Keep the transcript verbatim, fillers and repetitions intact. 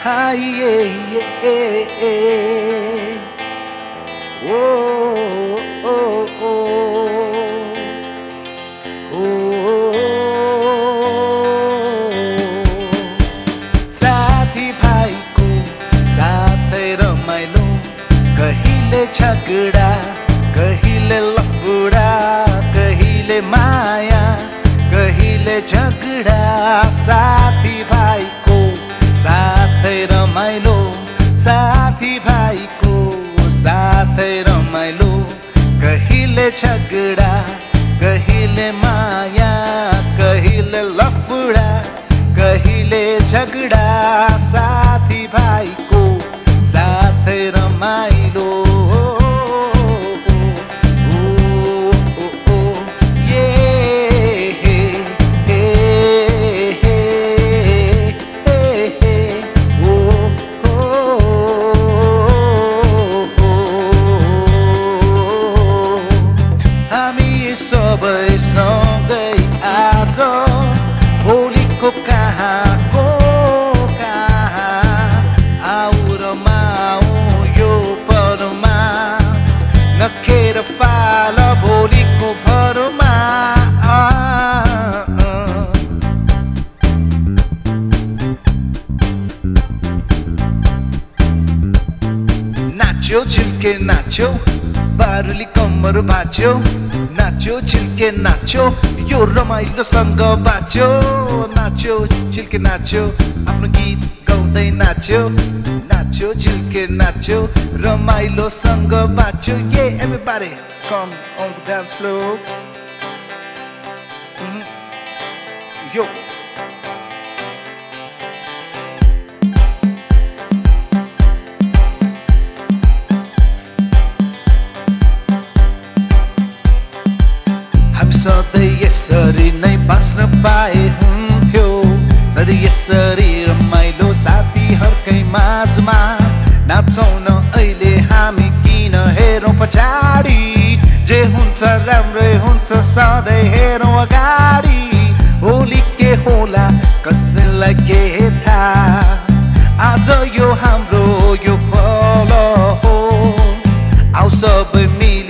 Hi, yeah, yeah, yeah. Oh, oh, oh, oh. साथी भाइको साथै रमाइलो कहिले झगडा कहिले लफडा कहिले माया कहिले झगडा साथी भाइको साथै रमाइलो साथी भाइको साथै रमाइलो कहिले झगडा कहिले माया कहिले लफडा कहिले झगडा साथी भाइको साथै रमाइलो सबै सँगै आज भोलिको कहाँको कहाँ आऊ रमाऊ यो परमा नखेर पाल भोलिको भरमा नाच्यो झिल्के नाच्यो बारुली कम्मर बाच्यो नाच्यो झिल्के नाच्यो यो रमाइलोसँग बाच्यो नाच्यो झिल्के नाच्यो आफ्नो गीत गाउँदै नाच्यो नाच्यो झिल्के नाच्यो रमाइलोसँग बाच्यो ये everybody come on the dance floor mm-hmm. Yo सधैँ यसरी नै बाँच्न पाए हुन्थ्यो सधैँ यसरी रमाइलो साथीहरूकै माझमा नाचौँ न अहिले हामी किन हेरौँ पछाडि जे हुन्छ राम्रै हुन्छ सधैँ हेरौँ अगाडि भोलि के होला कसैलाई के थाहा आज यो हाम्रो यो पल हो आऊ सबै मिल